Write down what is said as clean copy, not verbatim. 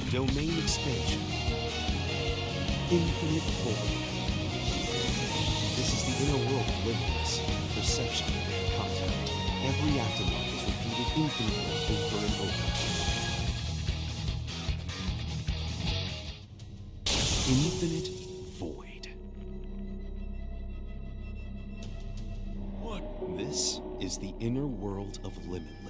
Domain expansion. Infinite void. This is the inner world of limitless perception, contact. Every afterlife is repeated infinitely over and over. Infinite void. What? This is the inner world of limitless.